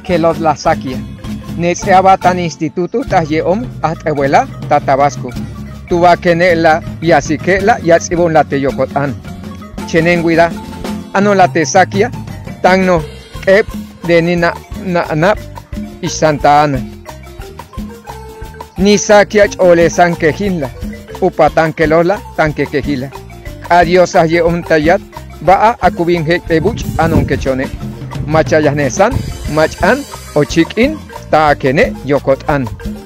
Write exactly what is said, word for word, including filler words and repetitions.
que los la saquia. Neseaba tan instituto tayeom hasta abuela ta Tabasco. Tuva que ne la y así que la y así bon la te yocotan. Chenenguida, ano la te saquia, tan no que de ni na na na y Santa Ana. Ni saquia ole san quejinla, upa tan que lola tan que quejila. Adiós ayeom tayat, va a acubin hekte buch anon quechone. Machayas nesan, machan o chikin ta kene yokotan.